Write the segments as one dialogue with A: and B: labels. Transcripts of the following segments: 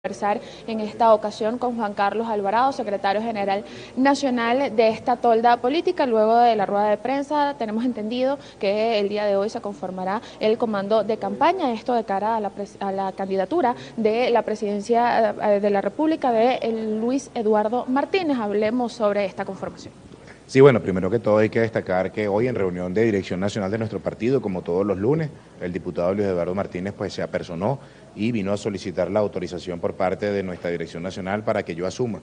A: conversar en esta ocasión con Juan Carlos Alvarado, secretario general nacional de esta tolda política. Luego de la rueda de prensa tenemos entendido que el día de hoy se conformará el comando de campaña, esto de cara a la candidatura de la presidencia de la República de Luis Eduardo Martínez. Hablemos sobre esta conformación.
B: Sí, bueno, primero que todo hay que destacar que hoy en reunión de dirección nacional de nuestro partido, como todos los lunes, el diputado Luis Eduardo Martínez pues se apersonó y vino a solicitar la autorización por parte de nuestra dirección nacional para que yo asuma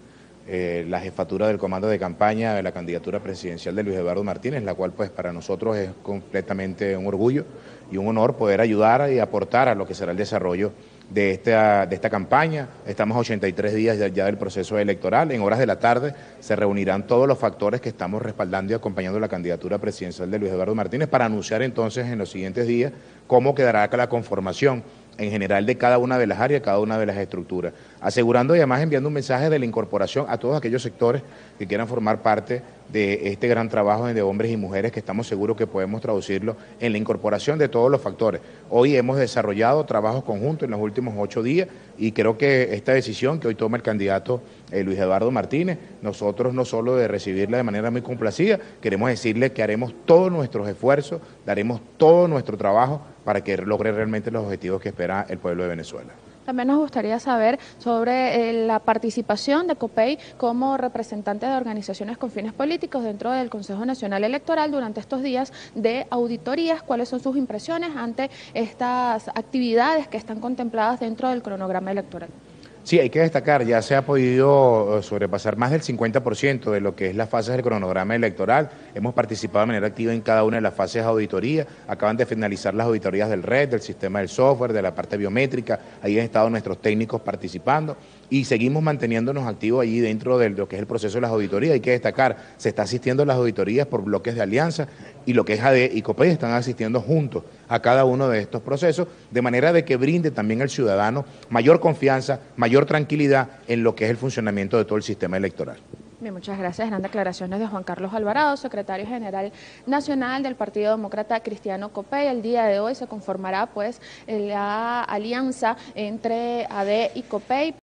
B: la jefatura del comando de campaña de la candidatura presidencial de Luis Eduardo Martínez, la cual pues para nosotros es completamente un orgullo y un honor poder ayudar y aportar a lo que será el desarrollo de esta campaña. Estamos a 83 días ya del proceso electoral. En horas de la tarde se reunirán todos los factores que estamos respaldando y acompañando la candidatura presidencial de Luis Eduardo Martínez para anunciar entonces en los siguientes días cómo quedará la conformación en general de cada una de las áreas, cada una de las estructuras, asegurando y además enviando un mensaje de la incorporación a todos aquellos sectores que quieran formar parte de este gran trabajo de hombres y mujeres que estamos seguros que podemos traducirlo en la incorporación de todos los factores. Hoy hemos desarrollado trabajos conjuntos en los últimos 8 días y creo que esta decisión que hoy toma el candidato Luis Eduardo Martínez, nosotros no solo de recibirla de manera muy complacida, queremos decirle que haremos todos nuestros esfuerzos, daremos todo nuestro trabajo para que logre realmente los objetivos que espera el pueblo de Venezuela.
A: También nos gustaría saber sobre la participación de COPEI como representante de organizaciones con fines políticos dentro del Consejo Nacional Electoral durante estos días de auditorías. ¿Cuáles son sus impresiones ante estas actividades que están contempladas dentro del cronograma electoral?
B: Sí, hay que destacar, ya se ha podido sobrepasar más del 50% de lo que es las fases del cronograma electoral. Hemos participado de manera activa en cada una de las fases de auditoría. Acaban de finalizar las auditorías del RED, del sistema del software, de la parte biométrica. Ahí han estado nuestros técnicos participando y seguimos manteniéndonos activos allí dentro de lo que es el proceso de las auditorías. Hay que destacar, se está asistiendo a las auditorías por bloques de alianza y lo que es ADE y COPEI están asistiendo juntos a cada uno de estos procesos, de manera de que brinde también al ciudadano mayor confianza, mayor tranquilidad en lo que es el funcionamiento de todo el sistema electoral.
A: Bien, muchas gracias. Eran declaraciones de Juan Carlos Alvarado, secretario general nacional del Partido Demócrata Cristiano COPEI. El día de hoy se conformará pues la alianza entre AD y COPEI.